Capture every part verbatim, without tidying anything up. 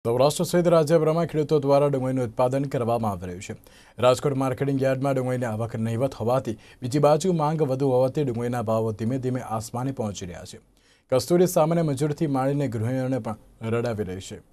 સૌરાષ્ટ્ર સહિત રાજ્યભરમાં ખેડૂતો દ્વારા ડુંગળીનું ઉત્પાદન કરવામાં આવી રહ્યું છે। રાજકોટ માર્કેટિંગ યાર્ડમાં ડુંગળીની આવક નહીવત હોવાથી બીજી બાજુ માંગ વધુ હોવાથી ડુંગળીના ભાવો ધીમે ધીમે આસમાને પહોંચી રહ્યા છે। કસ્તુરી સામાન્ય મજૂરથી માંડીને ગૃહિણીઓને પણ રડાવી રહી છે।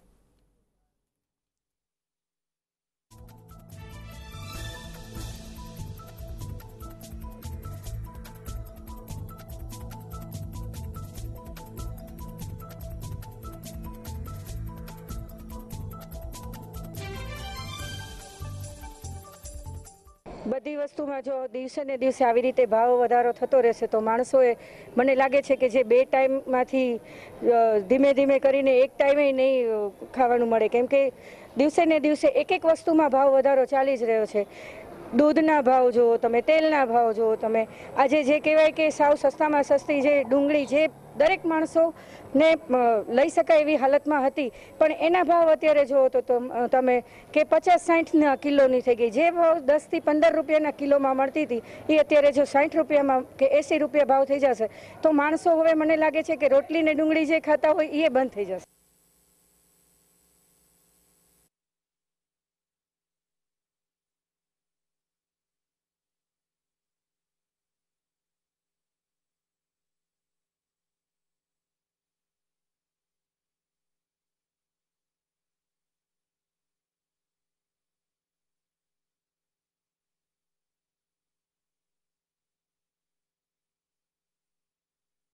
બધી વસ્તુમાં જો દિવસે ને દિવસે આવી રીતે ભાવ વધારો થતો રહેશે તો માણસોએ મને લાગે છે કે જે બે ટાઈમમાંથી ધીમે ધીમે કરીને એક ટાઈમે નહીં ખાવાનું મળે, કેમ કે દિવસે ને દિવસે એક એક વસ્તુમાં ભાવ વધારો ચાલી જ રહ્યો છે। દૂધના ભાવ જુઓ તમે, તેલના ભાવ જુઓ તમે, આજે જે કહેવાય કે સાવ સસ્તામાં સસ્તી જે ડુંગળી જે દરેક માણસોને લઈ શકાય એવી હાલતમાં હતી, પણ એના ભાવ અત્યારે જુઓ તો તમે કે પચાસ સાઠના કિલોની થઈ ગઈ। જે ભાવ દસથી પંદર રૂપિયાના કિલોમાં મળતી હતી એ અત્યારે જો સાઠ રૂપિયામાં કે એંસી રૂપિયા ભાવ થઈ જશે તો માણસો હવે મને લાગે છે કે રોટલી ને ડુંગળી જે ખાતા હોય એ બંધ થઈ જશે।